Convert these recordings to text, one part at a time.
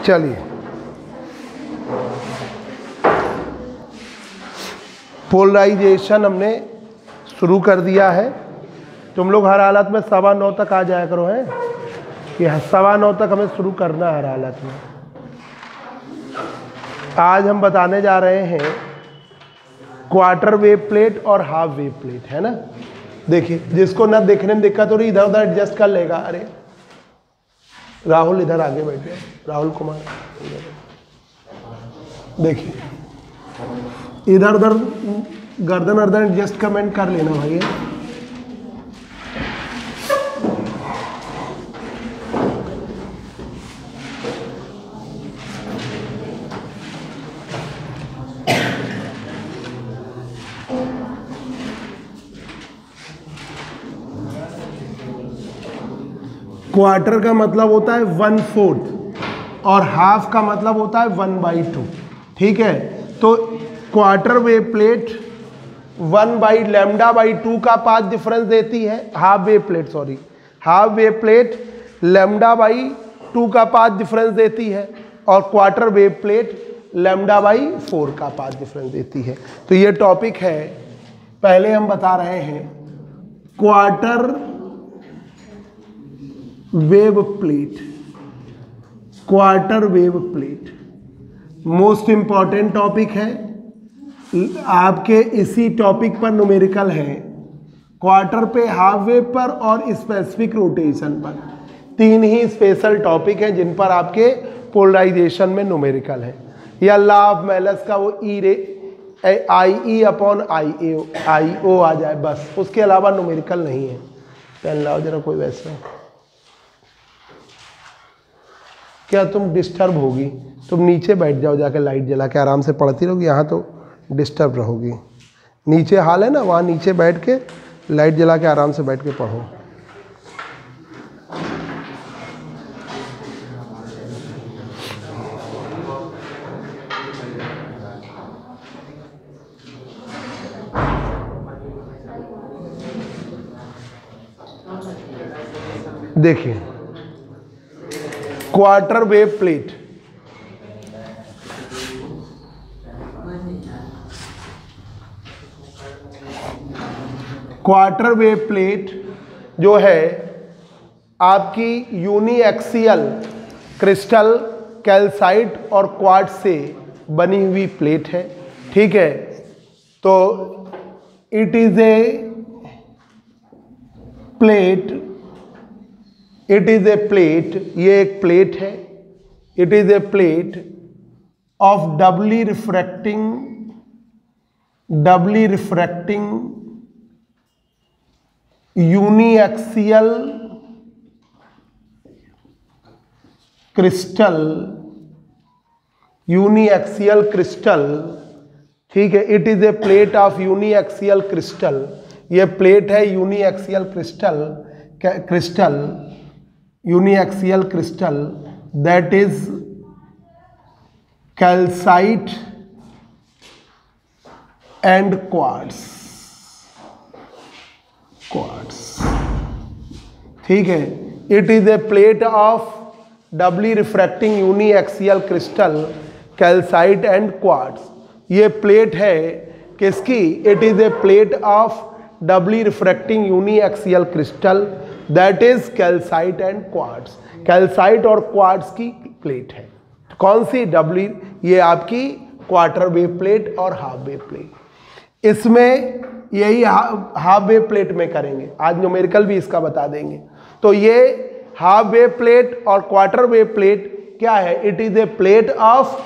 चलिए, पोलराइजेशन हमने शुरू कर दिया है। तुम लोग हर हालत में 9:15 तक आ जाया करो, है कि 9:15 तक हमें शुरू करना है हर हालत में। आज हम बताने जा रहे हैं क्वार्टर वेव प्लेट और हाफ वेव प्लेट, है ना। देखिए, जिसको ना देखने में दिक्कत हो रही इधर उधर एडजस्ट कर लेगा। अरे राहुल इधर आगे बैठ गए, राहुल कुमार। देखिए, इधर उधर गर्दन अर्दन एडजस्ट कमेंट कर लेना भाई। क्वार्टर का मतलब होता है 1/4 और हाफ का मतलब होता है 1/2। ठीक है, तो क्वार्टर वेव प्लेट 1/λ/2 का पाथ डिफरेंस देती है। हाफ वेव प्लेट λ/2 का पाथ डिफरेंस देती है और क्वार्टर वेव प्लेट λ/4 का पाथ डिफरेंस देती है। तो ये टॉपिक है। पहले हम बता रहे हैं quarter wave plate most important topic है। आपके इसी टॉपिक पर न्यूमेरिकल है, क्वार्टर पे, हाफ वेव पर और स्पेसिफिक रोटेशन पर। 3 ही स्पेशल टॉपिक हैं जिन पर आपके पोलराइजेशन में न्यूमेरिकल है। या लॉ ऑफ मेलस का वो IE/IO आ जाए बस, उसके अलावा न्यूमेरिकल नहीं है। पेन लाओ जरा कोई वैसा। क्या तुम डिस्टर्ब होगी? तुम नीचे बैठ जाओ, जाकर लाइट जला के आराम से पढ़ती रहोगी। यहाँ तो डिस्टर्ब रहोगी। नीचे हॉल है ना, वहाँ नीचे बैठ के लाइट जला के आराम से बैठ के पढ़ो। देखिए, क्वार्टर वेव प्लेट जो है आपकी यूनिएक्सियल क्रिस्टल, कैल्साइट और क्वार्ट्ज से बनी हुई प्लेट है। ठीक है, तो इट इज ए प्लेट, ये एक प्लेट है। It is a plate of doubly refracting uniaxial crystal. ठीक है, it is a plate of uniaxial crystal. ये प्लेट है uniaxial crystal that is calcite and quartz। ठीक है, it is a plate of doubly refracting uniaxial crystal, calcite and quartz। ये plate है किसकी? It is a plate of doubly refracting uniaxial crystal that is calcite and quartz। Calcite और quartz की plate है। कौन सी? डबली। ये आपकी क्वार्टर वेव प्लेट और हाफ वेव प्लेट। इसमें यही हाफ वेव प्लेट में करेंगे। आज न्यूमेरिकल भी इसका बता देंगे। तो ये हाफ वेव प्लेट और क्वार्टर वेव प्लेट क्या है? It is a plate of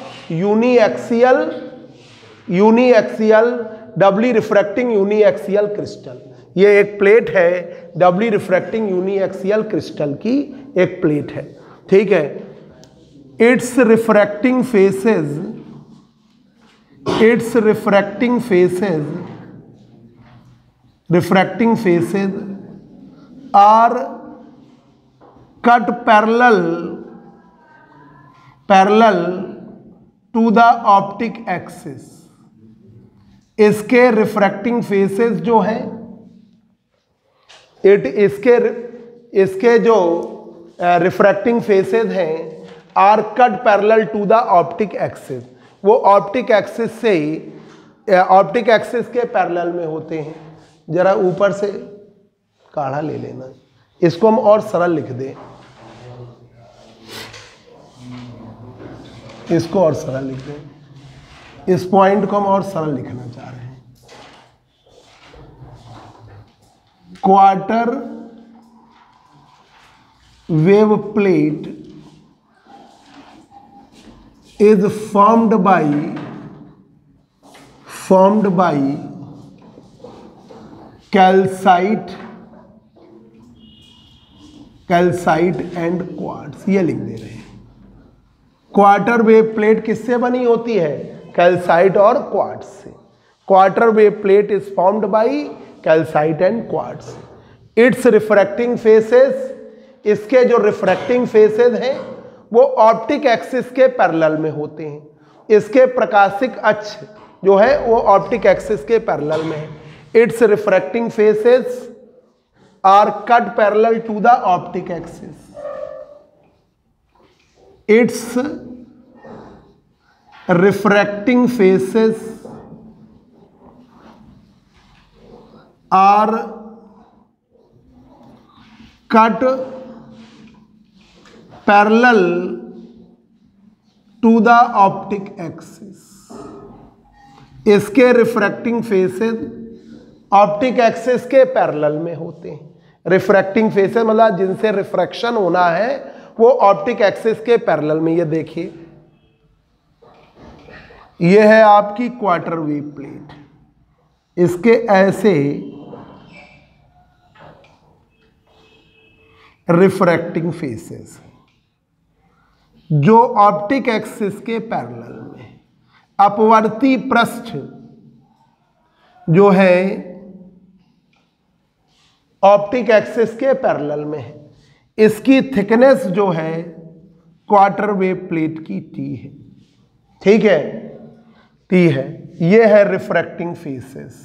uniaxial doubly refracting uniaxial crystal. ये एक प्लेट है, डबली रिफ्रैक्टिंग यूनिएक्सियल क्रिस्टल की एक प्लेट है। ठीक है, its refracting faces are cut parallel to the optic axis. इसके रिफ्रैक्टिंग फेसेस जो हैं, इसके जो रिफ्रैक्टिंग फेसेस हैं are cut parallel to the optic axis, वो ऑप्टिक एक्सिस से ऑप्टिक एक्सिस के पैरेलल में होते हैं। जरा ऊपर से काढ़ा ले लेना, इसको हम और सरल लिख दें, इसको और सरल लिख दें, इस पॉइंट को हम और सरल लिखना चाह रहे हैं। Quarter wave plate is formed by calcite and quartz, ये लिख दे रहे हैं। क्वार्टर वेव प्लेट किससे बनी होती है? कैल्साइट और क्वार्ट्ज से। Quarter wave plate is formed by calcite and quartz. Its refracting faces, इसके जो रिफ्रैक्टिंग फेसेस हैं वो ऑप्टिक एक्सिस के पैरेलल में होते हैं। इसके प्रकाशिक अक्ष जो है वो ऑप्टिक एक्सिस के पैरेलल में है। Its refracting faces are cut parallel to the optic axis. Its refracting faces are cut parallel to the optic axis. इसके रिफ्रैक्टिंग फेसेस ऑप्टिक एक्सिस के पैरेलल में होते हैं। रिफ्रैक्टिंग फेसेस मतलब जिनसे रिफ्रैक्शन होना है वो ऑप्टिक एक्सिस के पैरेलल में। ये देखिए, ये है आपकी क्वार्टर वेव प्लेट, इसके ऐसे रिफ्रैक्टिंग फेसेस जो ऑप्टिक एक्सिस के पैरेलल में। अपवर्ती पृष्ठ जो है ऑप्टिक एक्सिस के पैरेलल में है। इसकी थिकनेस जो है क्वार्टर वेव प्लेट की टी है, ठीक है, टी है। ये है refracting faces,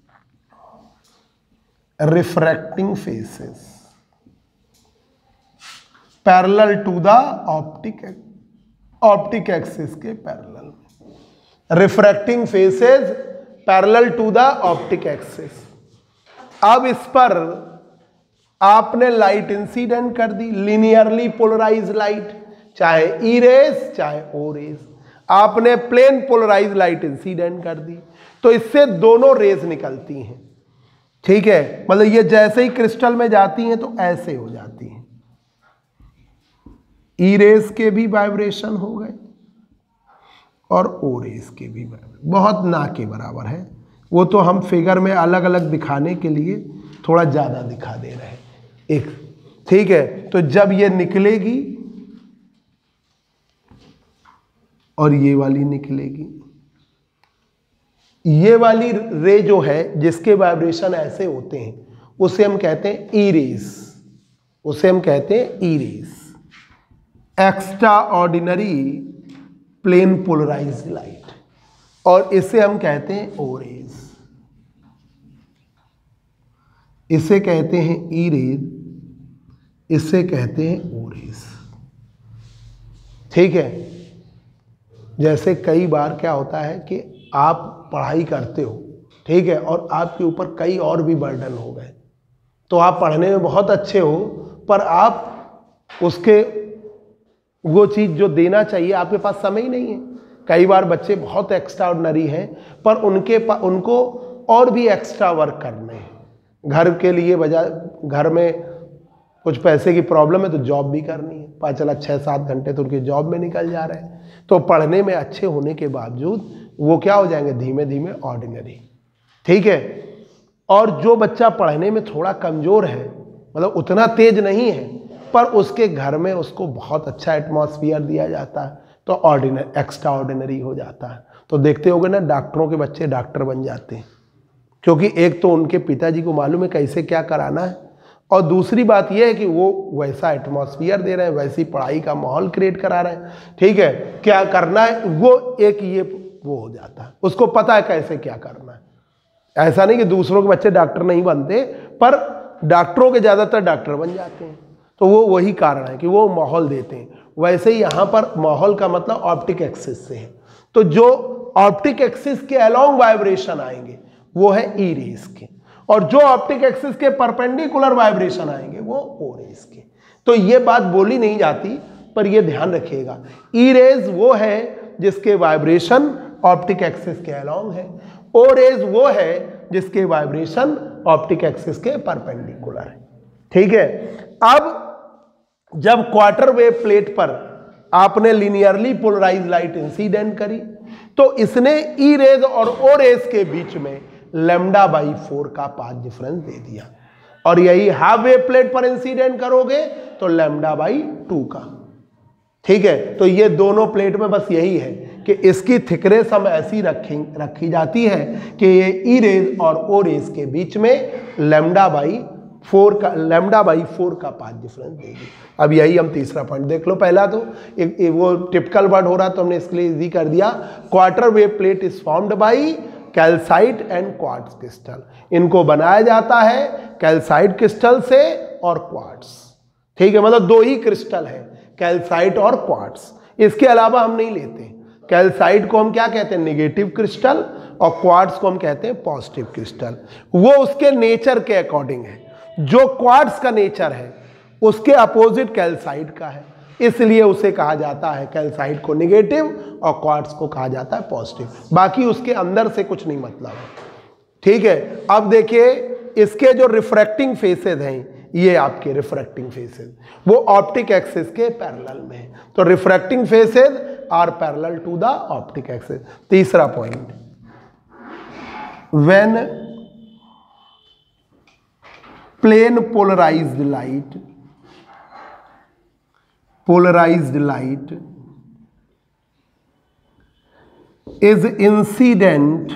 refracting faces parallel to the optic axis के पैरेलल में। Refracting faces parallel to the optic axis. अब इस पर आपने लाइट इंसिडेंट कर दी, लीनियरली पोलराइज लाइट, चाहे ई रेज चाहे ओ रेज। आपने प्लेन पोलराइज लाइट इंसिडेंट कर दी तो इससे दोनों रेज निकलती हैं, ठीक है। मतलब ये जैसे ही क्रिस्टल में जाती हैं तो ऐसे हो जाती हैं। ई रेज के भी वाइब्रेशन हो गए और ओ रेज के भी वाइब्रेशन, बहुत ना के बराबर है। वो तो हम फिगर में अलग अलग दिखाने के लिए थोड़ा ज़्यादा दिखा दे रहे हैं एक, ठीक है। तो जब ये निकलेगी और ये वाली निकलेगी, ये वाली रे जो है जिसके वाइब्रेशन ऐसे होते हैं उसे हम कहते हैं ई रेज, उसे हम कहते हैं E rays, extraordinary plane polarised light. और इसे हम कहते हैं ओ रेज, इसे कहते हैं ई रेज, इसे कहते हैं ओ रेज, ठीक है। जैसे कई बार क्या होता है कि आप पढ़ाई करते हो, ठीक है, और आपके ऊपर कई और भी बर्डन हो गए, तो आप पढ़ने में बहुत अच्छे हो पर आप उसके वो चीज़ जो देना चाहिए आपके पास समय ही नहीं है। कई बार बच्चे बहुत एक्स्ट्रा ऑर्डिनरी हैं पर उनको और भी एक्स्ट्रा वर्क करने हैं घर के लिए, बजाय घर में कुछ पैसे की प्रॉब्लम है तो जॉब भी करनी है, पता चला 6-7 घंटे तो उनके जॉब में निकल जा रहे हैं। तो पढ़ने में अच्छे होने के बावजूद वो क्या हो जाएंगे, धीमे धीमे ऑर्डिनरी, ठीक है। और जो बच्चा पढ़ने में थोड़ा कमज़ोर है, मतलब उतना तेज नहीं है, पर उसके घर में उसको बहुत अच्छा एटमॉस्फेयर दिया जाता है तो ऑर्डिनरी, एक्स्ट्रा ऑर्डिनरी हो जाता है। तो देखते होगे ना, डॉक्टरों के बच्चे डॉक्टर बन जाते हैं, क्योंकि एक तो उनके पिताजी को मालूम है कैसे क्या कराना है, और दूसरी बात यह है कि वो वैसा एटमॉस्फेयर दे रहे हैं, वैसी पढ़ाई का माहौल क्रिएट करा रहे हैं, ठीक है। क्या करना है वो एक ये वो हो जाता है, उसको पता है कैसे क्या करना है। ऐसा नहीं कि दूसरों के बच्चे डॉक्टर नहीं बनते, पर डॉक्टरों के ज़्यादातर डॉक्टर बन जाते हैं। तो वो वही कारण है कि वो माहौल देते हैं। वैसे ही यहाँ पर माहौल का मतलब ऑप्टिक एक्सिस से है। तो जो ऑप्टिक एक्सिस के अलोंग वाइब्रेशन आएंगे वो है ई रेज के, और जो ऑप्टिक एक्सिस के परपेंडिकुलर वाइब्रेशन आएंगे वो ओ रेज के। तो ये बात बोली नहीं जाती, पर ये ध्यान रखिएगा, ई रेज वो है जिसके वाइब्रेशन ऑप्टिक एक्सिस के अलोंग है, ओ रेज वो है जिसके वाइब्रेशन ऑप्टिक एक्सिस के परपेंडिकुलर है। ठीक है। अब जब क्वार्टर वेव प्लेट पर आपने लिनियरली पोलराइज लाइट इंसिडेंट करी तो इसने ई रेज और ओ रेज के बीच में λ/4 का पाथ डिफरेंस दे दिया, और यही हाफ वेव प्लेट पर इंसिडेंट करोगे तो λ/2 का। ठीक है। तो ये दोनों प्लेट में बस यही है कि इसकी थिकनेस हम ऐसी रखी जाती है कि ये ई रेज और ओ रेज के बीच में λ/4 का पाथ डिफरेंस देगी। अब यही हम तीसरा पॉइंट देख लो। पहला तो एक वो टिपिकल वर्ड हो रहा तो हमने इसके लिए इजी कर दिया। Quarter wave plate is formed by calcite and quartz crystal. इनको बनाया जाता है कैल्साइट क्रिस्टल से और क्वार्ट्ज। ठीक है, मतलब दो ही क्रिस्टल है, कैल्साइट और क्वार्ट्ज। इसके अलावा हम नहीं लेते। कैल्साइट को हम क्या कहते हैं, नेगेटिव क्रिस्टल, और क्वार्ट्ज को हम कहते हैं पॉजिटिव क्रिस्टल। वो उसके नेचर के अकॉर्डिंग है। जो क्वार्ट्ज का नेचर है उसके अपोजिट कैल्साइट का है, इसलिए उसे कहा जाता है कैल्साइट को नेगेटिव और क्वार्ट्ज को कहा जाता है पॉजिटिव। बाकी उसके अंदर से कुछ नहीं मतलब है। ठीक है। अब देखिए इसके जो रिफ्रैक्टिंग फेसेस हैं, ये आपके रिफ्रैक्टिंग फेसेस वो ऑप्टिक एक्सिस के पैरेलल में है। तो refracting faces are parallel to the optic axis. तीसरा point, when plane polarised light is incident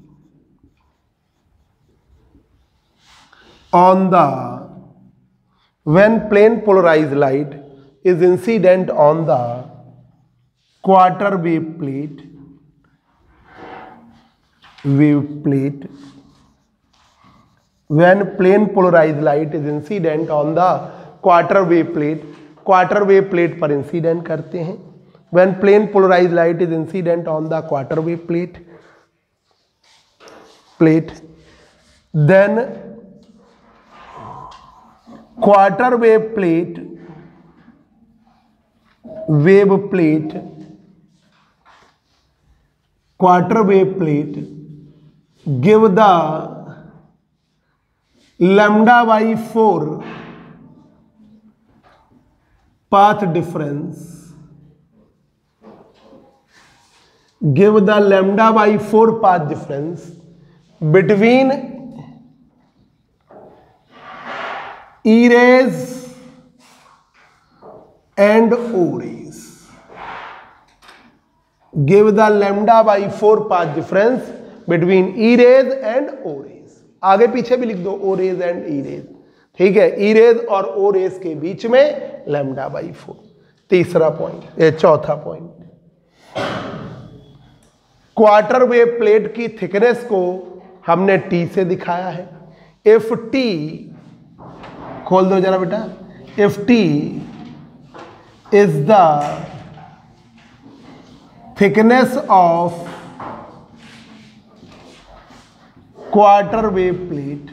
on the when plane polarized light is incident on the quarter wave plate when plane polarized light is incident on the quarter wave plate पर incident करते हैं। when plane polarized light is incident on the quarter wave plate then quarter wave plate give the λ/4 path difference, give the λ/4 path difference between E rays and O rays. Give the λ/4 path difference between E rays and O rays. आगे पीछे भी लिख दो O rays and E rays। ठीक है, E rays और O rays के बीच में λ/4। तीसरा पॉइंट, ये चौथा पॉइंट, क्वार्टर वेव प्लेट की थिकनेस को हमने T से दिखाया है। इफ T, खोल दो जरा बेटा, if T is the thickness of quarter wave plate,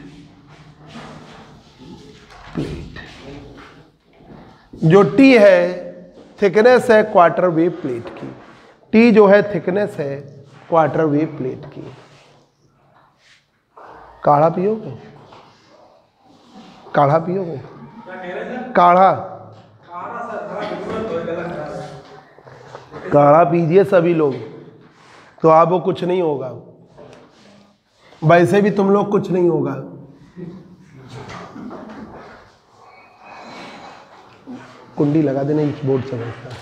जो T है थिकनेस है क्वार्टर वेव प्लेट की, T जो है थिकनेस है क्वार्टर वेव प्लेट की। काढ़ा पियोगे? काढ़ा पियोगे? काढ़ा पीजिए सभी लोग, तो आपको कुछ नहीं होगा। वैसे भी तुम लोग कुछ नहीं होगा। कुंडी लगा देना इस बोर्ड से।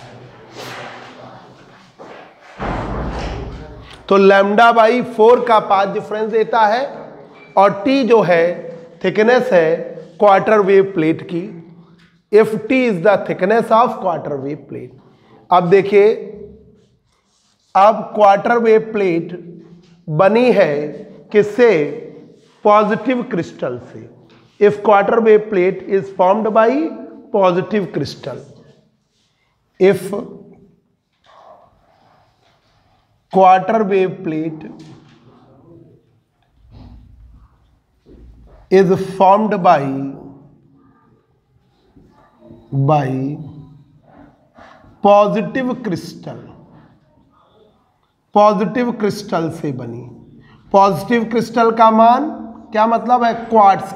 तो λ/4 का पाथ डिफरेंस देता है, और T जो है थिकनेस है क्वार्टर वेव प्लेट की। If T is the thickness of quarter wave plate. अब देखिए, अब क्वार्टर वेव प्लेट बनी है किससे? पॉजिटिव क्रिस्टल से। If quarter wave plate is formed by positive crystal, if quarter wave plate is formed by positive crystal से बनी। Positive crystal का मान क्या मतलब है? Quartz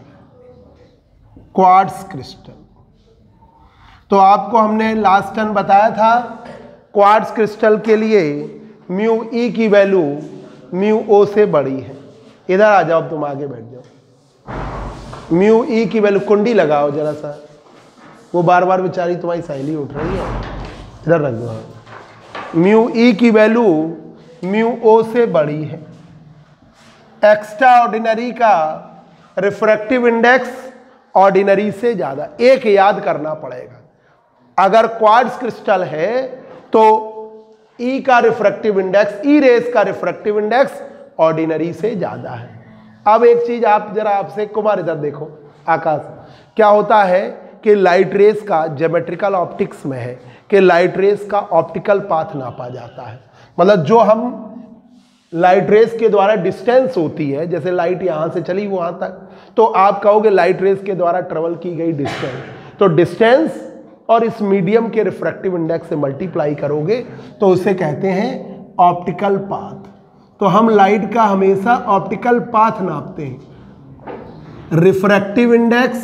crystal. तो आपको हमने लास्ट टाइम बताया था क्वार्ट्ज क्रिस्टल के लिए म्यू ई की वैल्यू म्यू ओ से बड़ी है। इधर आ जाओ, तुम आगे बैठ जाओ। म्यू ई की वैल्यू, कुंडी लगाओ जरा सा, वो बार बार बेचारी तुम्हारी सहेली उठ रही है, इधर रख दो। म्यू ई की वैल्यू म्यू ओ से बड़ी है। एक्स्ट्रा ऑर्डिनरी का रिफ्रैक्टिव इंडेक्स ऑर्डिनरी से ज्यादा। एक याद करना पड़ेगा, अगर क्वार्ट्ज क्रिस्टल है तो ई का रिफ्रैक्टिव इंडेक्स, ई रेस का रिफ्रैक्टिव इंडेक्स ऑर्डिनरी से ज्यादा है। अब एक चीज आप जरा, आपसे कुमार इधर देखो, आकाश, क्या होता है कि लाइट रेस का ज्योमेट्रिकल ऑप्टिक्स में है कि लाइट रेस का ऑप्टिकल पाथ नापा जाता है। मतलब जो हम लाइट रेस के द्वारा डिस्टेंस होती है, जैसे लाइट यहां से चली वहां तक, तो आप कहोगे लाइट रेस के द्वारा ट्रेवल की गई डिस्टेंस, तो डिस्टेंस और इस मीडियम के रिफ्रैक्टिव इंडेक्स से मल्टीप्लाई करोगे तो उसे कहते हैं ऑप्टिकल पाथ। तो हम लाइट का हमेशा ऑप्टिकल पाथ नापते हैं, रिफ्रैक्टिव इंडेक्स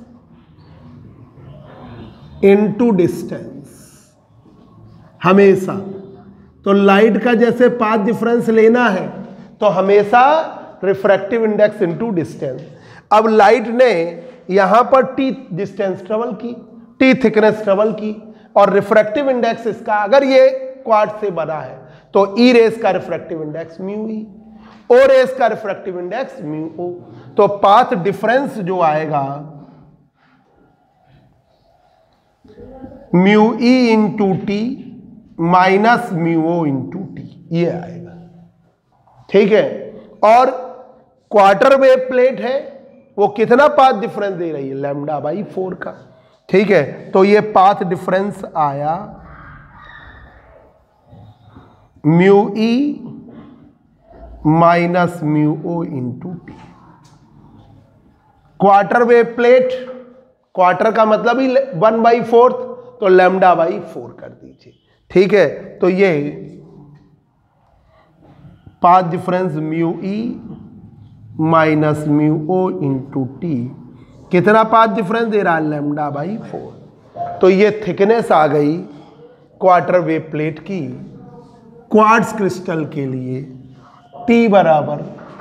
इनटू डिस्टेंस हमेशा। तो लाइट का जैसे पाथ डिफरेंस लेना है तो हमेशा रिफ्रैक्टिव इंडेक्स इनटू डिस्टेंस। अब लाइट ने यहां पर टी डिस्टेंस ट्रेवल की, टी थिकनेस ट्रेवल की, और रिफ्रैक्टिव इंडेक्स इसका, अगर ये क्वार्ट्ज से बना है तो ई रेस का refractive index mu E, O rays का रिफ्रैक्टिव इंडेक्स म्यू ओ। तो पाथ डिफरेंस जो आएगा mu E into T minus mu O into T, ये आएगा। ठीक है, और क्वार्टर वेव प्लेट है, वो कितना पाथ डिफरेंस दे रही है? λ/4 का। ठीक है, तो ये पाथ डिफरेंस आया म्यू ई minus mu O into T. Quarter wave plate, quarter का मतलब ही 1/4, तो λ/4 कर दीजिए। ठीक है, तो ये पाथ डिफरेंस म्यू ई minus mu O into T कितना पाथ डिफरेंस दे रहा है? λ/4। तो ये थिकनेस आ गई क्वार्टर वेव प्लेट की क्वार्ट्ज क्रिस्टल के लिए, T बराबर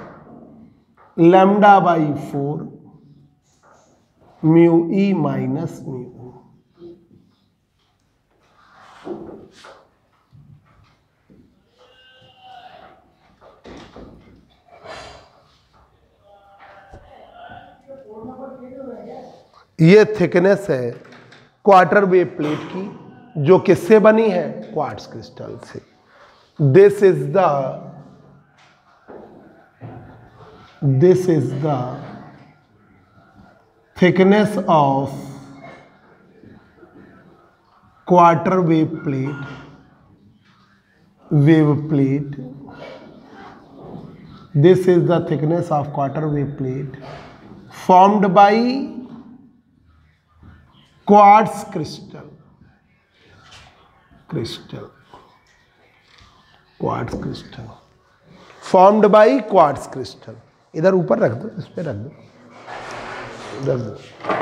λ/4 म्यू ई माइनस म्यू ओ। ये थिकनेस है क्वार्टर वेव प्लेट की, जो किससे बनी है? क्वार्ट्ज क्रिस्टल से। This is the thickness of quarter wave plate This is the thickness of quarter wave plate formed by quartz crystal formed by quartz crystal। इधर ऊपर रख दो, इस पे रख दो, रख दो।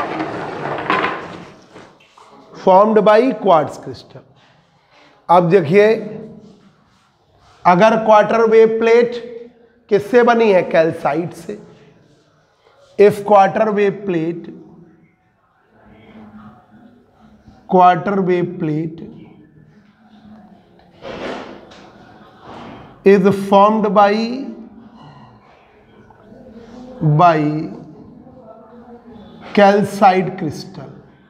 Formed by quartz crystal. अब देखिए, अगर क्वार्टर वेव प्लेट किससे बनी है? कैल्साइट से। If quarter wave plate is formed by calcite crystal.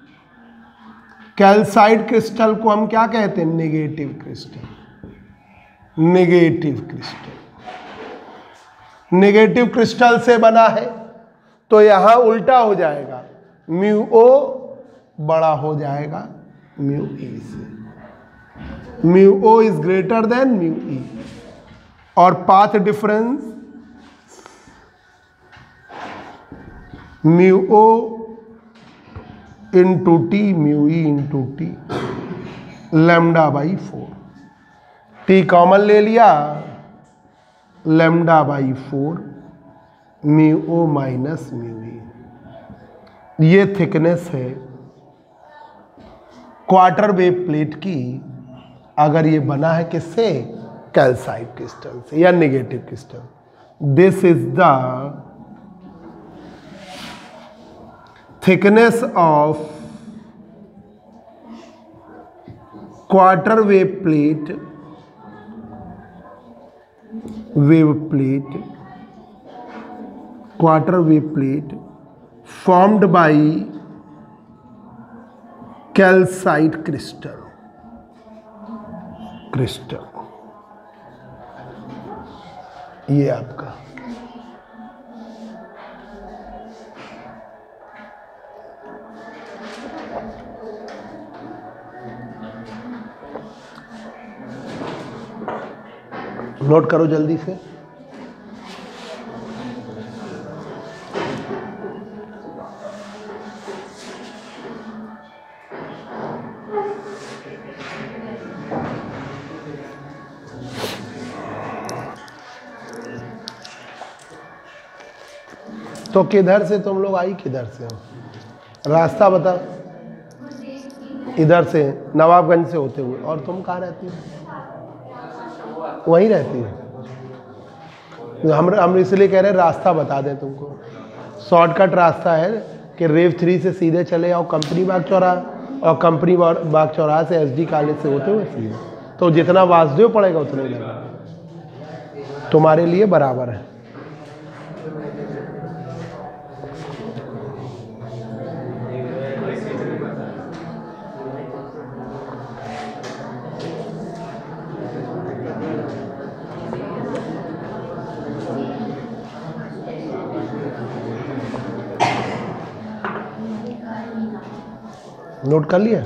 Calcite crystal को हम क्या कहते हैं? नेगेटिव क्रिस्टल से बना है, तो यहां उल्टा हो जाएगा, म्यू ओ बड़ा हो जाएगा म्यू ई से। Mu O is greater than mu E, और path difference mu O into T mu E into T lambda by 4, T common ले लिया, lambda by 4 mu O minus mu E. ये thickness है quarter wave plate की, अगर ये बना है किससे, कैल्साइट क्रिस्टल से या negative crystal. This is the thickness of quarter wave plate quarter wave plate formed by calcite crystal ये आपका नोट करो जल्दी से। तो किधर से तुम लोग आई, किधर से हो, रास्ता बता। इधर से नवाबगंज से होते हुए। और तुम कहाँ रहती हो? वहीं रहती हो। हम इसलिए कह रहे हैं रास्ता बता दें तुमको। शॉर्टकट रास्ता है कि रेव 3 से सीधे चले आओ कंपनी बाग चौराहा, और कंपनी बाग चौराहा से SD कॉलेज से होते हुए सीधे, तो जितना वासुदेव पड़ेगा उतना ही लगेगा, तुम्हारे लिए बराबर है। नोट कर लिया?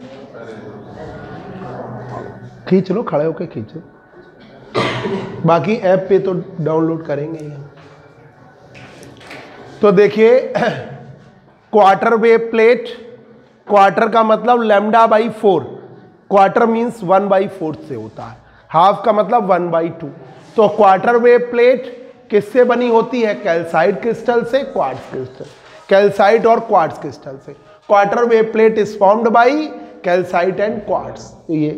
खींच लो, खड़े होके खींचो, बाकी ऐप पे तो डाउनलोड करेंगे ही। तो देखिए क्वार्टर वेव प्लेट, क्वार्टर का मतलब लैम्डा बाई 4, क्वार्टर मीन्स 1/4 से होता है, हाफ का मतलब 1/2। तो क्वार्टर वेव प्लेट किससे बनी होती है? कैल्साइट क्रिस्टल से क्वार्ट्ज क्रिस्टल, कैल्साइट और क्वार्ट्ज क्रिस्टल से। Quarter wave plate is formed by calcite and quartz. ये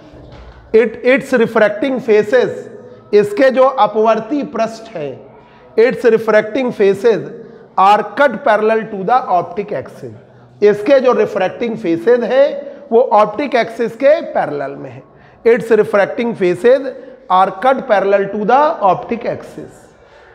इट्स रिफ्रैक्टिंग फेसेस, इसके जो अपवर्ती पृष्ठ है, its refracting faces are cut parallel to the optic axis. इसके जो रिफ्रैक्टिंग फेसेस है वो ऑप्टिक एक्सिस के पैरेलल में है। Its refracting faces are cut parallel to the optic axis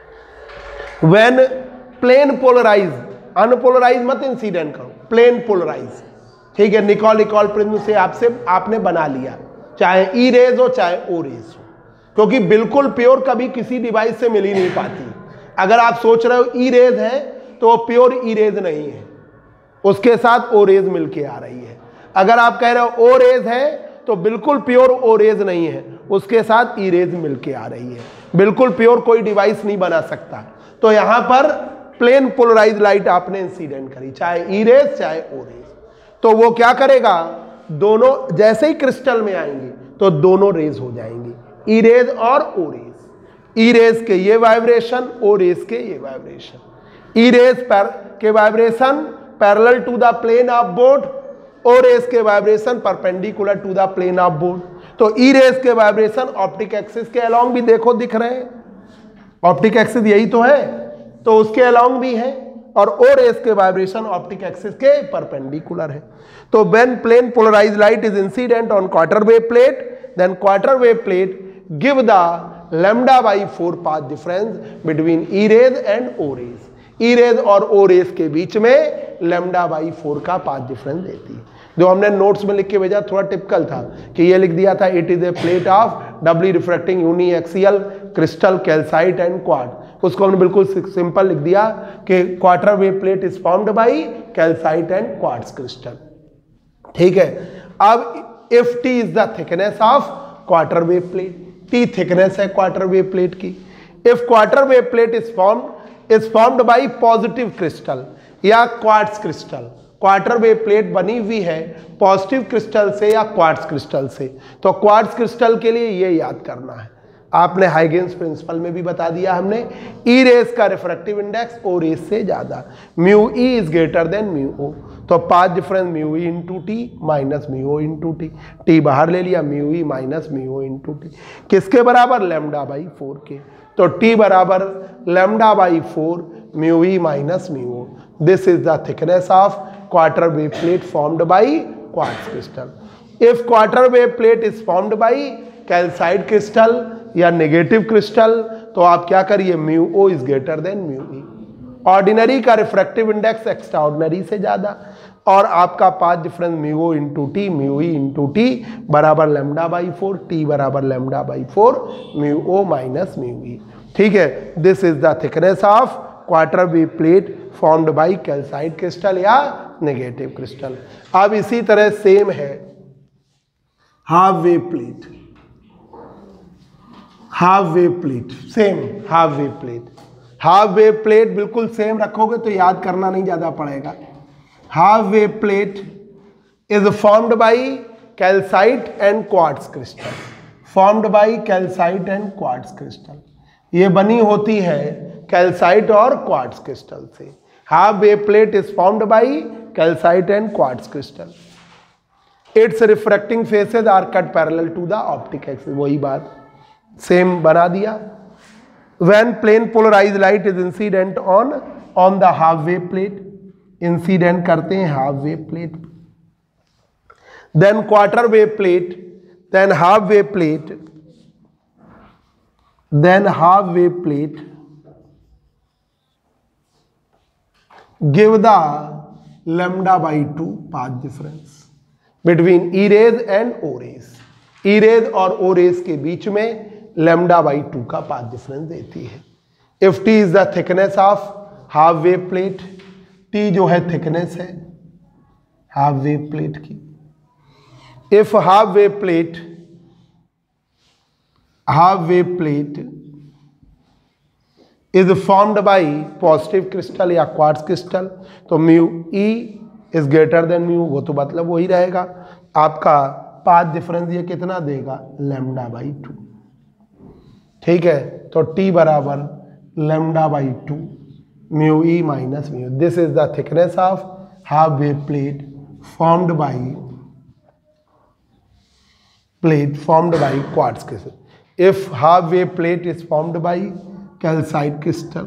when plane polarize, unpolarize मत इंसिडेंट करो, प्लेन पोलराइज, ठीक है। निकोल प्रिज्म से आपने बना लिया, चाहे ई रेज हो चाहे ओ रेज हो, क्योंकि बिल्कुल प्योर कभी किसी डिवाइस से मिल ही नहीं पाती। अगर आप सोच रहे हो ई रेज है तो वो प्योर ई रेज नहीं है, उसके साथ ओ रेज मिलके आ रही है। अगर आप कह रहे हो ओ रेज है तो बिल्कुल प्योर ओ रेज नहीं है, उसके साथ ई रेज मिलके आ रही है। बिल्कुल प्योर कोई डिवाइस नहीं बना सकता। तो यहां पर प्लेन पोलराइज लाइट आपने इंसिडेंट करी, चाहे ई रेज चाहे ओ रेज, तो वो क्या करेगा, दोनों जैसे ही क्रिस्टल में आएंगे तो दोनों रेज हो जाएंगी, ई रेज और ओ रेज। ई रेज के ये वाइब्रेशन, ओ रेज के ये वाइब्रेशन। ई रेज के vibration parallel to the plane of board, O rays के vibration perpendicular to the plane of board. तो ई रेज के वाइब्रेशन ऑप्टिक एक्सिस के अलोंग भी देखो दिख रहे हैं, ऑप्टिक एक्सिस यही तो है, तो उसके अलोंग भी है, और ओ रेज के वाइब्रेशन ऑप्टिक एक्सिस के परपेंडिकुलर है। तो when plane polarised light is incident on quarter wave plate, then quarter wave plate give the lambda by 4 path difference between E rays and O rays. E rays और O rays के बीच में lambda by 4 का path difference देती है। जो हमने notes में लिख के भेजा थोड़ा टिपिकल था कि ये लिख दिया था it is a plate of doubly refracting uniaxial crystal calcite and quartz. उसको हमने बिल्कुल सिंपल लिख दिया कि quarter wave plate is formed by calcite and quartz crystal, ठीक है। अब if T is the thickness of quarter wave plate, T thickness है क्वार्टर वेव प्लेट की। If quarter wave plate is formed by positive crystal या quartz crystal, quarter wave plate बनी हुई है positive crystal से या क्वार्ट्ज क्रिस्टल से, तो क्वार्ट्ज क्रिस्टल के लिए ये याद करना है, आपने हाइगेन्स प्रिंसिपल में भी बता दिया हमने, ई रेस का रिफ्रैक्टिव इंडेक्स ओ रेस से ज्यादा, mu E is greater than mu O, तो path difference mu E into T minus mu O into T, T बाहर ले लिया, म्यू ई minus mu O into T, किसके बराबर, lambda by 4 के, तो टी बराबर lambda by 4 mu E minus mu O, this is the thickness of quarter wave plate formed by quartz crystal. If quarter wave plate is formed by calcite crystal या negative crystal, तो आप क्या करिए, mu O is greater than mu E, ordinary का refractive index extra ordinary से ज्यादा, और आपका path difference mu O into T, mu E into T बराबर लैम्डा बाई 4, टी बराबर lambda by 4 mu O minus mu ई, ठीक है। This is the thickness of quarter wave plate formed by calcite crystal या negative crystal. अब इसी तरह same है half wave plate, half wave plate same, half wave plate, half wave plate बिल्कुल same रखोगे तो याद करना नहीं ज्यादा पड़ेगा। Half wave plate is formed by calcite and quartz crystal, formed by calcite and quartz crystal, ये बनी होती है कैल्साइट और क्वार्ट्ज क्रिस्टल से। Half wave plate is formed by calcite and quartz crystal, its refracting faces are cut parallel to the optic axis, वही बात same बना दिया। When plane polarized light is incident on the half wave plate, incident करते हैं half wave plate, then quarter wave plate, then half wave plate, then half wave plate give the lambda by 2 path difference between E rays and O rays, E rays और O rays के बीच में lambda by 2 का path difference देती है। If T is the thickness of half wave plate, T जो है thickness है half wave plate की, if half wave plate is formed by positive crystal या क्वार्ट्ज क्रिस्टल, तो mu E is greater than mu, वो तो मतलब वही रहेगा, आपका पाथ डिफरेंस ये कितना देगा, लैम्डा बाई 2, ठीक है। तो टी बराबर lambda by 2 mu E minus mu, this is the thickness of half wave plate formed by quartz crystal. If half wave plate is formed by calcite crystal,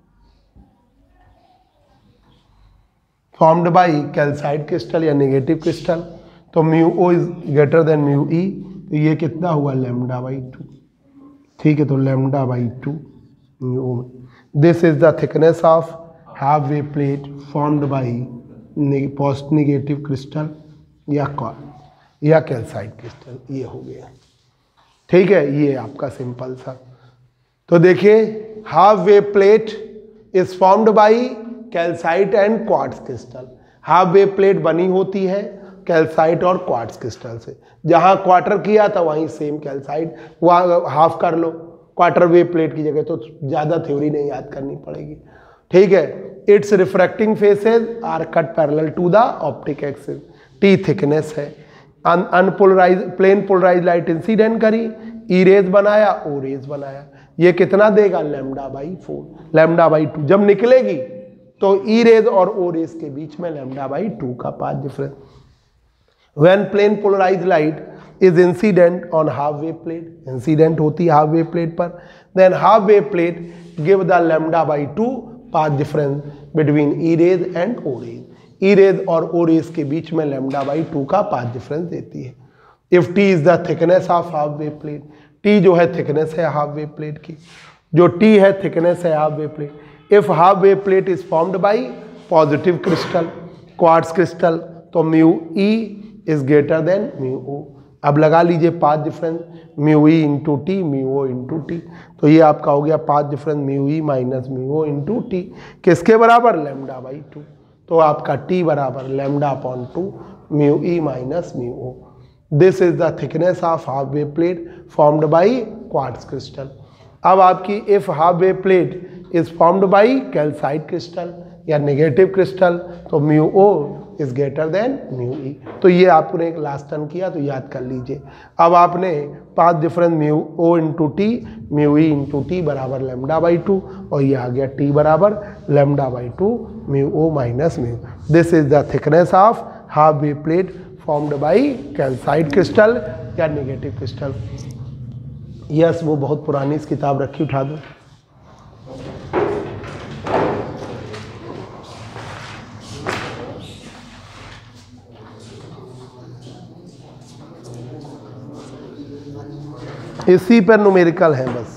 formed by calcite crystal या negative crystal, तो mu O is greater than mu E, तो ये कितना हुआ lambda by 2, ठीक है। तो lambda by 2 mu O, this is the thickness of half wave plate formed by post negative crystal या कैल्साइट क्रिस्टल, ये हो गया, ठीक है। ये आपका सिंपल सा, तो देखिए half wave plate is formed by calcite and quartz crystal, half wave plate बनी होती है कैल्साइट और क्वार्ट्ज क्रिस्टल से, जहां क्वार्टर किया था वहीं सेम कैल्साइट, वहाँ हाफ कर लो क्वार्टर वेव प्लेट की जगह, तो ज़्यादा थ्योरी नहीं याद करनी पड़ेगी, ठीक है। Its refracting faces are cut parallel to the optic axis, T thickness है, unpolarize plane polarise light incident करी, ई रेज बनाया, ओ रेज बनाया, ये कितना देगा लैम्डा बाई 4, लैम्डा बाई 2 जब निकलेगी तो ई रेज और ओ रेज के बीच में लैम्डा बाई 2 का path difference. When plane polarized light is incident on half wave plate, incident होती है half wave plate पर, then half wave plate give the lambda by 2 path difference between E rays and O rays, E rays और O rays के बीच में lambda by 2 का path difference देती है। If T is the thickness of half wave plate, T जो है thickness है half wave plate की, जो T है thickness है half wave plate, if half wave plate is formed by positive crystal, quartz crystal, तो mu E is greater than mu O. अब लगा लीजिए path difference mu E into T mu O into T, तो ये आपका हो गया path difference mu ई minus mu O into T, किसके बराबर लैम्डा बाई 2, तो आपका टी बराबर lambda upon 2 mu E minus mu O, this is the thickness of half wave plate formed by quartz crystal. अब आपकी if half wave plate is formed by calcite crystal या negative crystal तो mu O is greater than mu E. तो ये आपने एक last term किया तो याद कर लीजिए। अब आपने 5 difference mu O into T mu E into T बराबर लैम्डा बाई 2 और ये आ गया टी बराबर lambda by 2 mu O minus mu. This is the thickness of half wave plate formed by calcite crystal या नेगेटिव क्रिस्टल। यस, वो बहुत पुरानी इस किताब रखी, उठा दो। इसी पर न्यूमेरिकल है बस।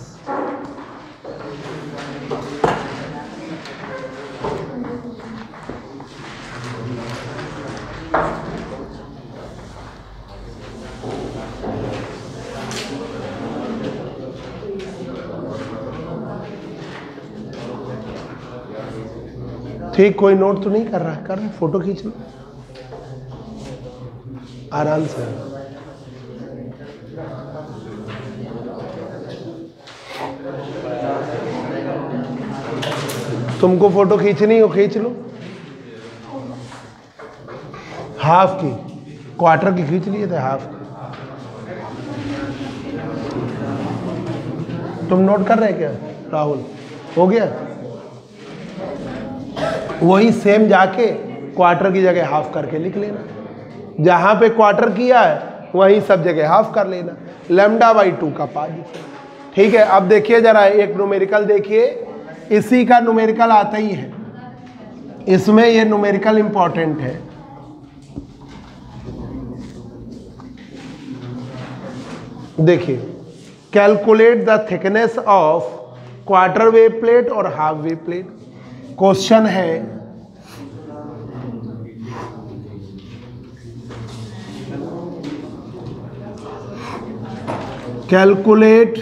ठीक, कोई नोट तो नहीं कर रहा? कर रहे, फोटो खींच लो आराम से। तुमको फोटो खींचनी हो खींच लो, हाफ की, क्वार्टर की खींच लिए थे, हाफ की। तुम नोट कर रहे क्या राहुल? हो गया? वही सेम जाके क्वार्टर की जगह हाफ करके लिख लेना। जहां पे क्वार्टर किया है वहीं सब जगह हाफ कर लेना। लैम्डा बाई 2 का पार्ट। ठीक है, अब देखिए जरा एक न्यूमेरिकल देखिए, इसी का न्यूमेरिकल आता ही है, इसमें ये न्यूमेरिकल इंपॉर्टेंट है। देखिए, calculate the thickness of quarter wave plate और हाफ वेव प्लेट। क्वेश्चन है calculate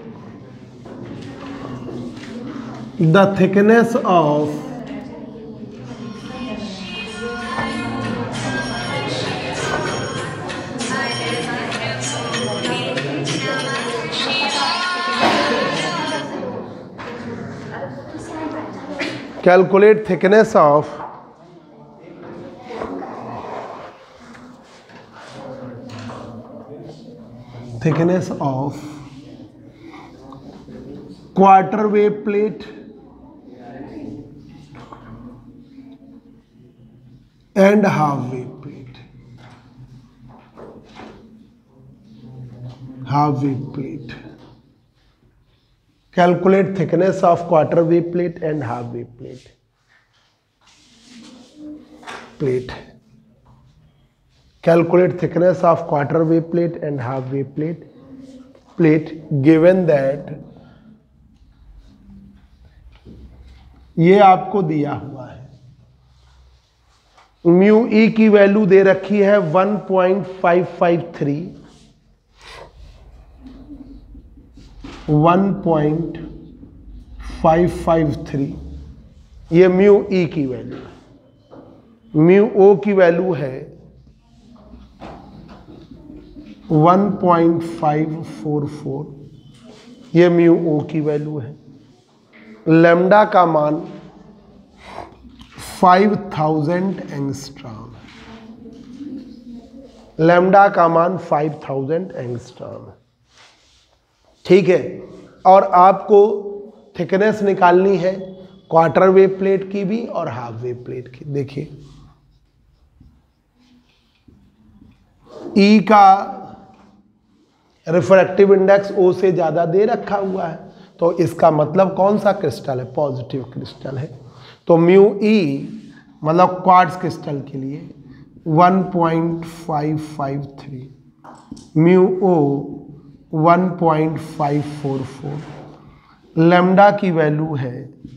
the thickness of calculate thickness of quarter wave plate and half wave plate. Half wave plate. Calculate thickness of quarter wave plate and half wave plate. Calculate thickness of quarter wave plate and half wave plate given that ये आपको दिया हुआ है, mu E की value दे रखी है 1.553, 1.553 ये mu E की वैल्यू है। म्यू ओ की वैल्यू है 1.544, ये म्यू ओ की वैल्यू है। लैम्डा का मान 5000 एंगस्ट्रॉम, लैम्डा का मान 5000 एंगस्ट्रॉम। ठीक है, और आपको थिकनेस निकालनी है क्वार्टर वेव प्लेट की भी और हाफ वेव प्लेट की। देखिए ई का रिफ्रैक्टिव इंडेक्स ओ से ज़्यादा दे रखा हुआ है, तो इसका मतलब कौन सा क्रिस्टल है? पॉजिटिव क्रिस्टल है। तो म्यू ई मतलब क्वार्ट्ज क्रिस्टल के लिए 1.553, म्यू ओ 1.544, लैम्डा की वैल्यू है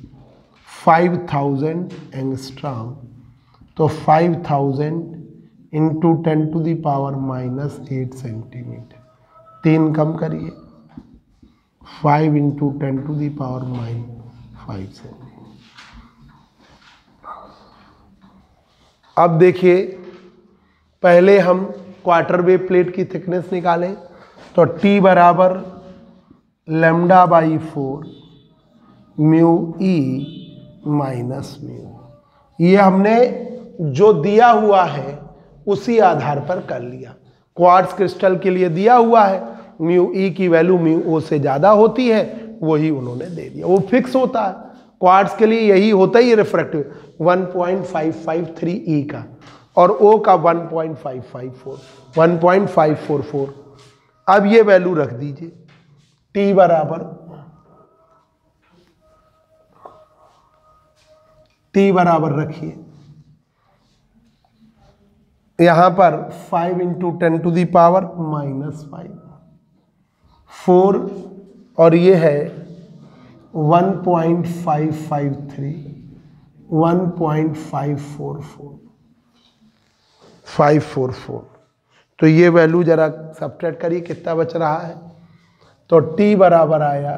5000 एंगस्ट्रॉम। तो 5000 इंटू 10⁻⁻8 सेंटीमीटर, 3 कम करिए, 5 इंटू 10⁻⁵ सेंटीमीटर। अब देखिए, पहले हम क्वार्टर वेव प्लेट की थिकनेस निकालें तो T बराबर lambda by 4 mu E minus mu. ये हमने जो दिया हुआ है उसी आधार पर कर लिया। क्वार्ट्ज क्रिस्टल के लिए दिया हुआ है म्यू ई की वैल्यू म्यू ओ से ज़्यादा होती है, वही उन्होंने दे दिया, वो फिक्स होता है। क्वार्ट्ज के लिए यही होता ही रिफ्रैक्टिव 1.553 ई का और ओ का 1.544। अब ये वैल्यू रख दीजिए T बराबर रखिए यहां पर 5 × 10⁻⁻⁵ 4 और ये है 1.544। तो ये वैल्यू जरा सब्ट्रैक्ट करिए कितना बच रहा है। तो T बराबर आया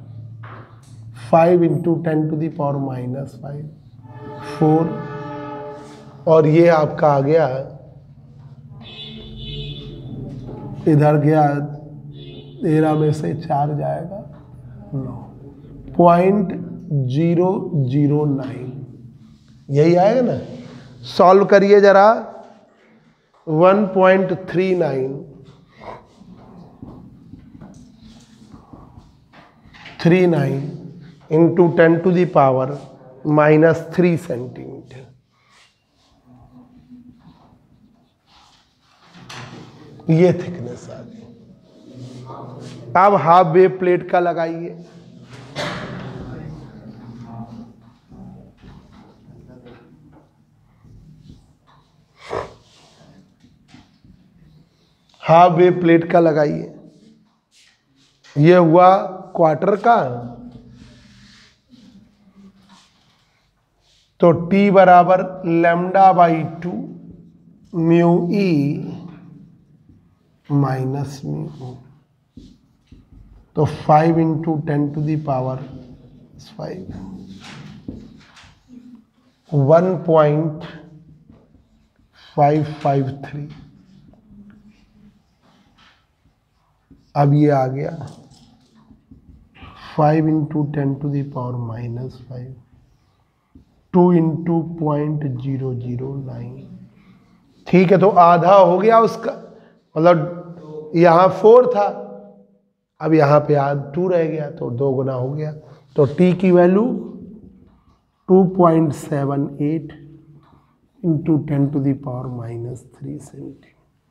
5 × 10⁻⁻5 4 और ये आपका आ गया, इधर गया 13 में से 4 जाएगा 9.009, यही आएगा ना। सॉल्व करिए जरा 1.39 × 10⁻³ सेंटीमीटर। ये थिकनेस आ गई। अब हाफ वेव प्लेट का लगाइए। हाफ वेव प्लेट का लगाइए। ये हुआ क्वार्टर का, तो T बराबर lambda by 2 mu E minus mu. तो 5 × 10⁵ 1.553। अब ये आ गया 5 × 10⁻⁻5 2 × 0.009। ठीक है, तो आधा हो गया उसका, मतलब यहाँ 4 था, अब यहाँ पे 2 रह गया तो 2 गुना हो गया। तो T की वैल्यू 2.78 × 10⁻³ सेंटीमीटर।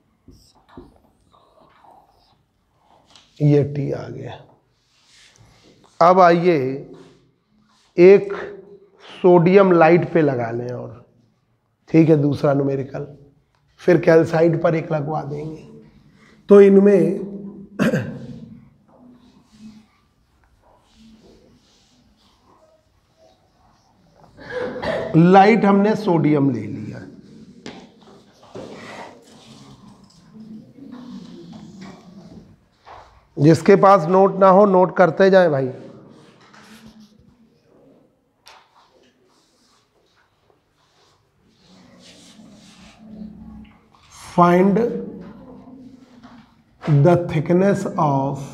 ये T आ गया। अब आइए एक सोडियम लाइट पे लगा लें और ठीक है दूसरा न्यूमेरिकल, फिर कैल्साइट पर एक लगवा देंगे। तो इनमें लाइट हमने सोडियम ले लिया, जिसके पास नोट ना हो नोट करते जाएं भाई। Find the thickness of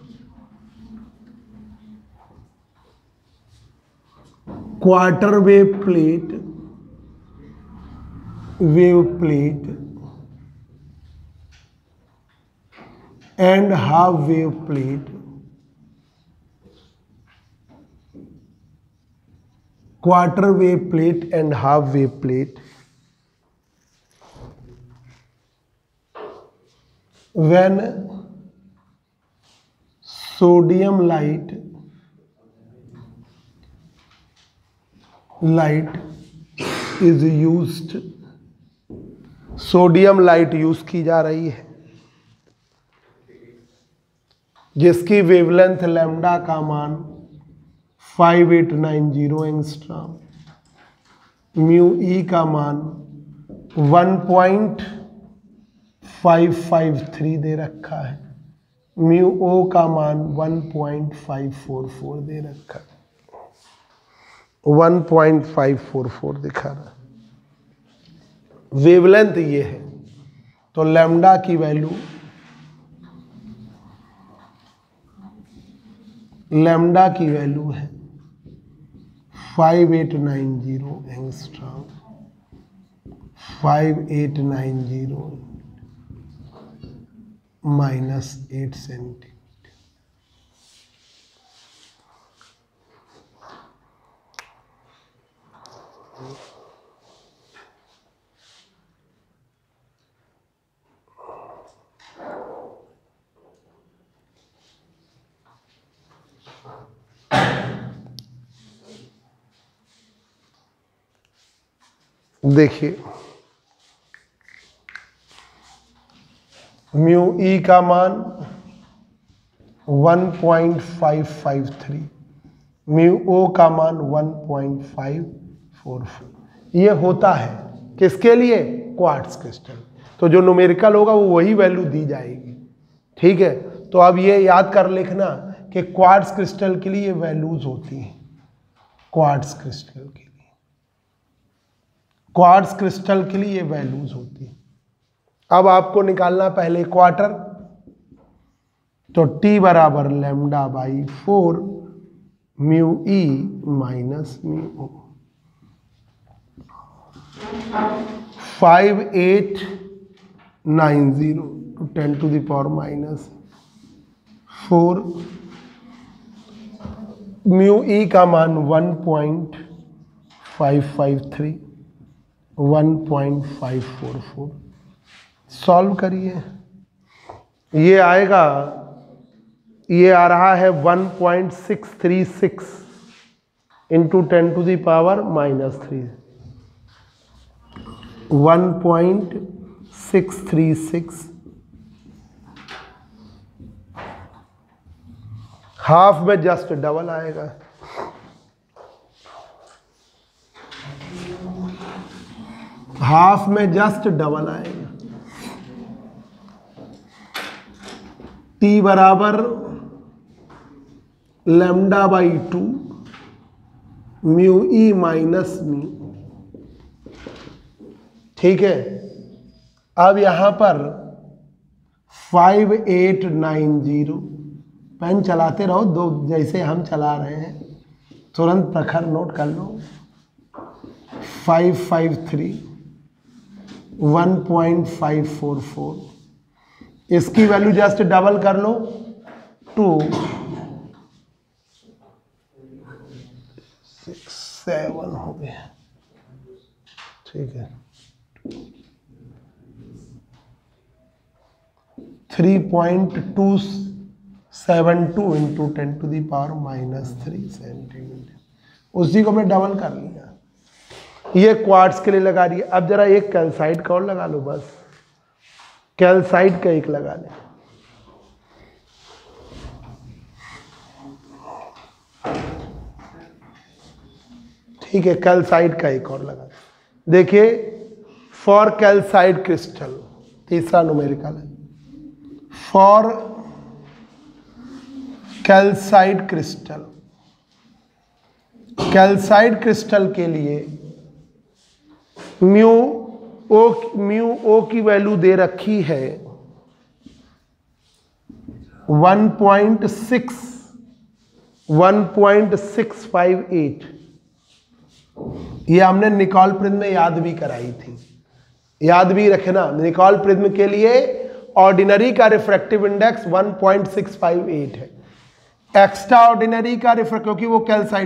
quarter wave plate and half wave plate quarter wave plate and half wave plate when sodium light is used, sodium light use की जा रही है जिसकी वेवलेंथ लैम्डा का मान 5890 एंगस्ट्रॉम, म्यू ई का मान 1.553 दे रखा है, म्यू ओ का मान 1.544 दे रखा है, 1.544 दिखा रहा है। वेवलेंथ ये है, तो लैम्डा की वैल्यू है 5890 एंगस्ट्रॉम, 5890 -8 सेंटीमीटर। देखिए म्यू ई का मान 1.553, म्यू ओ का मान 1.544। ये होता है किसके लिए? Quartz crystal. तो जो न्यूमेरिकल होगा वो वही वैल्यू दी जाएगी। ठीक है, तो अब ये याद कर लिखना कि क्वार्ट्ज क्रिस्टल के लिए वैल्यूज होती हैं। क्वार्ट्ज क्रिस्टल के लिए वैल्यूज होती है। अब आपको निकालना पहले क्वार्टर, तो T बराबर lambda by 4 mu E minus mu o. 5890 to 10 to the power minus 4, mu e का मान 1.553, 1.544। सॉल्व करिए, ये आएगा, ये आ रहा है 1.636 into 10 to the power minus 3, 1.636, half में जस्ट डबल आएगा, हाफ में जस्ट डबल आएगा। T बराबर lambda by 2 mu E minus mu. ठीक है, अब यहां पर 5890, पेन चलाते रहो दो, जैसे हम चला रहे हैं, तुरंत प्रखर नोट कर लो। 553, 1.544, इसकी वैल्यू जस्ट डबल कर लो, 2 6 7 हो गया। ठीक है, 3.272 into 10 to the power minus 3 centimetre, उसी को मैं डबल कर लिया। ये क्वार्ट्ज के लिए लगा दिया। अब जरा एक कैल्साइट का और लगा लो, बस कैल्साइट का एक लगा ले। ठीक है, कैल्साइट का एक और लगा। देखिए, फॉर कैल्साइट क्रिस्टल, तीसरा न्यूमेरिकल है, for calcite crystal, calcite crystal के लिए म्यू ओ की वैल्यू दे रखी है 1.658। ये हमने निकोल प्रिज्म में याद भी कराई थी, याद भी रखना। निकोल प्रिज्म के लिए ऑर्डिनरी का रिफ्रैक्टिव इंडेक्स 1.658 है, एक्स्ट्रा ऑर्डिनरी का रिफ्रैक्टिव, क्योंकि वो कैल्साइट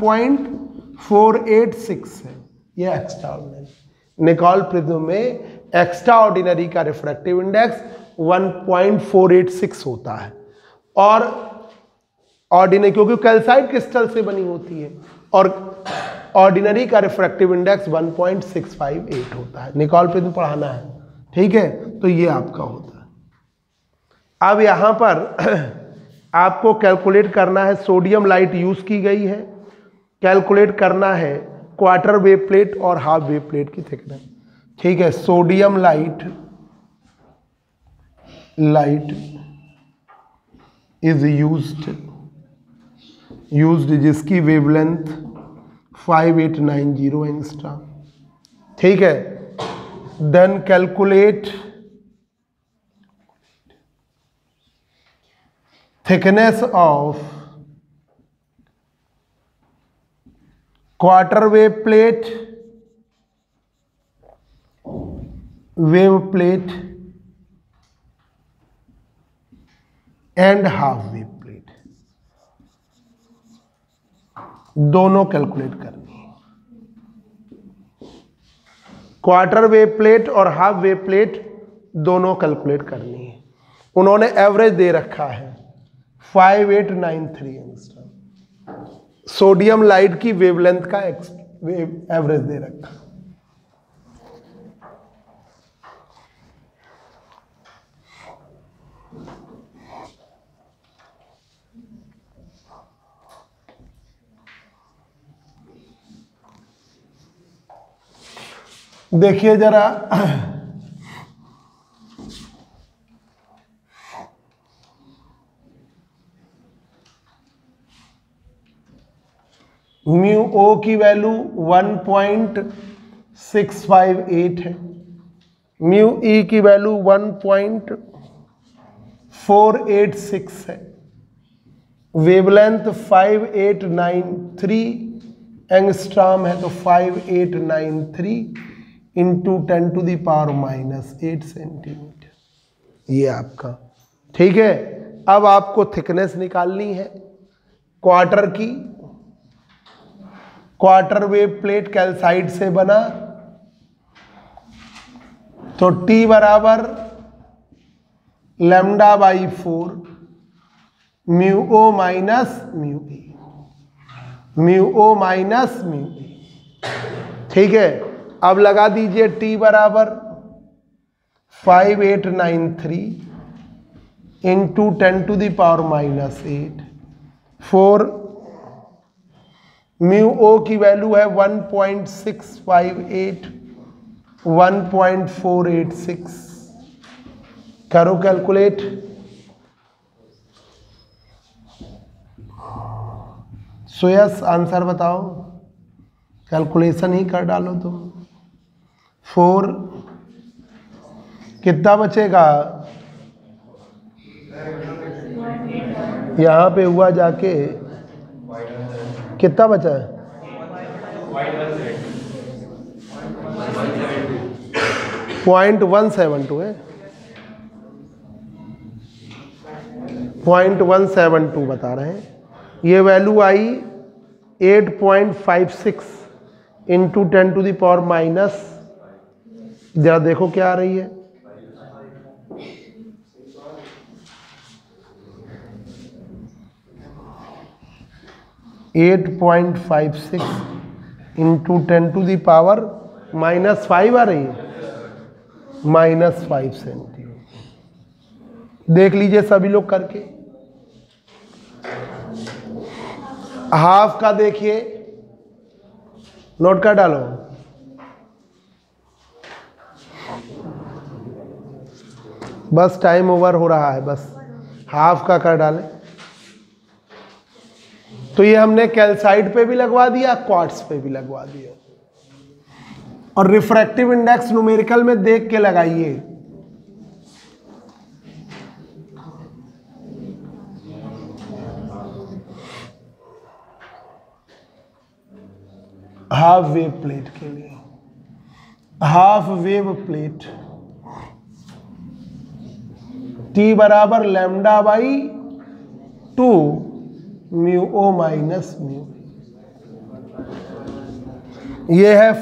1.486 है, ये एक्स्ट्रा ऑर्डिनरी। निकोल प्रिज्म में एक्स्ट्रा ऑर्डिनरी का रिफ्रैक्टिव इंडेक्स 1.486 होता है, और ऑर्डिनरी क्योंकि कैल्साइट क्रिस्टल से बनी होती है, और ऑर्डिनरी का रिफ्रैक्टिव इंडेक्स 1.658 होता है। निकोल प्रिज्म पढ़ाना है, ठीक है, तो ये आपका होता है। अब यहाँ पर आपको कैलकुलेट करना है, सोडियम लाइट यूज की गई है, कैलकुलेट करना है क्वार्टर वेव प्लेट और हाफ वेव प्लेट की थिकनेस। ठीक है, सोडियम लाइट इज यूज्ड जिसकी वेवलेंथ 5890 एंगस्ट्रॉम। ठीक है, then calculate thickness of quarter wave plate and half wave plate दोनों कैलकुलेट करनी है। क्वार्टर वेव प्लेट और हाफ वेव प्लेट दोनों कैलकुलेट करनी है। उन्होंने एवरेज दे रखा है 5893 एंगस्ट्रॉम। सोडियम लाइट की वेवलेंथ का एवरेज दे रखा। देखिए जरा म्यू ओ की वैल्यू 1.658 है, म्यू ई की वैल्यू 1.486 है, वेवलेंथ 5893 एंगस्ट्रॉम है, तो 5893 इंटू 10⁻⁻8 सेंटीमीटर ये आपका। ठीक है, अब आपको थिकनेस निकालनी है क्वार्टर की। क्वार्टर वेव प्लेट कैल्साइट से बना, तो T बराबर λ/4 म्यू ओ माइनस म्यू ई, म्यू ओ माइनस म्यू ई। ठीक है, अब लगा दीजिए T बराबर 5893 इंटू 10⁻⁻8 4 म्यू ओ की वैल्यू है 1.658 1.486। करो कैलकुलेट। यस आंसर बताओ, कैलकुलेशन ही कर डालो तुम। 4 कितना बचेगा, यहां पे हुआ जाके कितना बचा है, 0.172 है, 0.172 बता रहे हैं। ये वैल्यू आई 8.56 इंटू 10⁻⁻, जरा देखो क्या आ रही है, 8.56 इंटू 10⁻⁻5 आ रही है, -5 सेंटीमीटर। देख लीजिए सभी लोग करके। हाफ का देखिए, नोट कर डालो। बस टाइम ओवर हो रहा है, बस हाफ का कर डालें। तो ये हमने कैल्साइट पे भी लगवा दिया, क्वार्ट्ज पे भी लगवा दिया। और रिफ्रैक्टिव इंडेक्स न्यूमेरिकल में देख के लगाइए। हाफ वेव प्लेट के लिए, हाफ वेव प्लेट T बराबर λ/2 म्यू ओ माइनस म्यू। ये है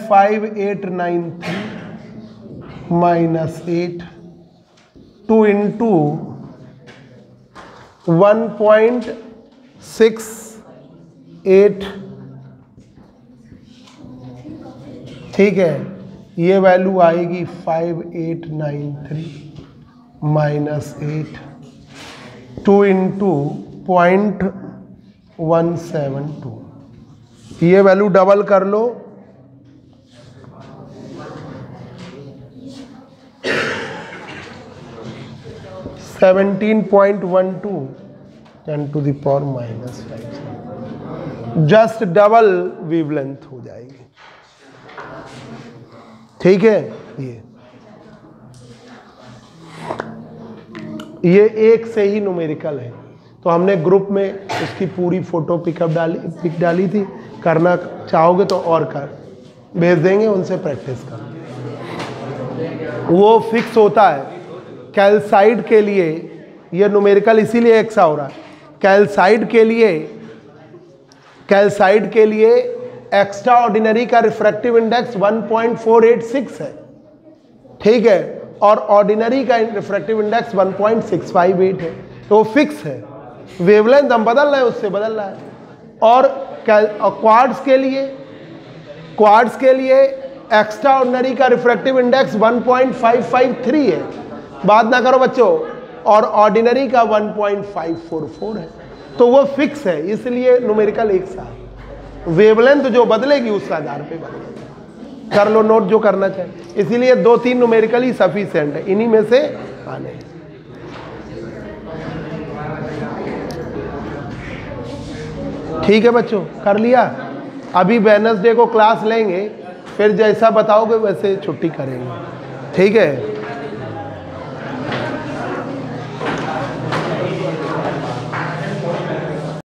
5893 -8 2 इंटू 1.68। ठीक है, ये वैल्यू आएगी 5893 -8 2 इंटू 0.172। ये वैल्यू डबल कर लो, 17.12 10⁻⁻5। जस्ट डबल वेवलेंथ हो जाएगी। ठीक है, ये एक से ही न्यूमेरिकल है। तो हमने ग्रुप में उसकी पूरी फ़ोटो पिक डाली थी। करना चाहोगे तो और कर भेज देंगे, उनसे प्रैक्टिस कर। वो फिक्स होता है कैल्साइट के लिए, ये न्यूमेरिकल इसीलिए एक्सा हो रहा है। कैल्साइट के लिए एक्स्ट्रा ऑर्डिनरी का रिफ्रैक्टिव इंडेक्स 1.486 है, ठीक है, और ऑर्डिनरी का रिफ्रैक्टिव इंडेक्स 1.658 है, तो वो फिक्स है। वेवलेंथ हम बदल रहे हैं, उससे बदल रहा है। और क्वार्ट्ज के लिए एक्स्ट्रा ऑर्डिनरी का रिफ्रैक्टिव इंडेक्स 1.553 है, बात ना करो बच्चों, और ऑर्डिनरी का 1.544 है, तो वो फिक्स है, इसलिए न्यूमेरिकल एक साथ। वेवलेंथ जो बदलेगी उस आधार पे बदलेगी। कर लो नोट जो करना चाहिए, इसीलिए 2-3 न्यूमेरिकल ही सफिशिएंट है, इन्हीं में से आने। ठीक है बच्चों, कर लिया। अभी वेडनेसडे को क्लास लेंगे, फिर जैसा बताओगे वैसे छुट्टी करेंगे, ठीक है।